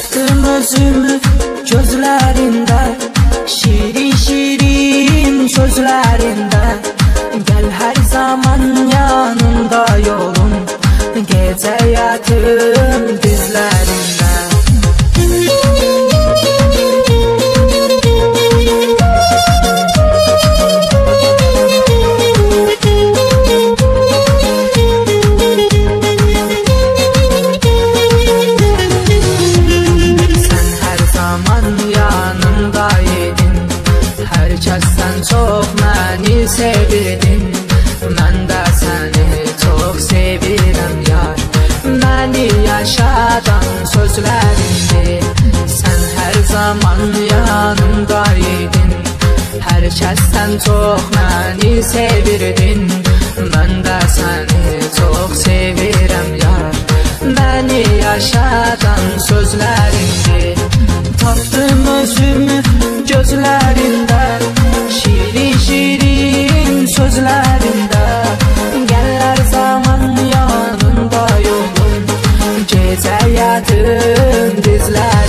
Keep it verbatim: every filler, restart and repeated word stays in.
Taptım özümü gözlerinde, şirin şirin sözlerinde. Gel her zaman yanımda yolum, gece yatım dizlerinde. Sen çok məni sevirdin, mən də səni çox sevirəm yar. Məni yaşadan sözlərindir, sən hər zaman yanımdaydın. Hər kəsdən çox məni sevirdin, mən də səni çox sevirəm yar. Məni yaşadan sözlərindir. Tapdım özümü gözlərində, şirin şirin sözlərində. Gəl hər zaman yanımda yolum, gecə yatım dizlər.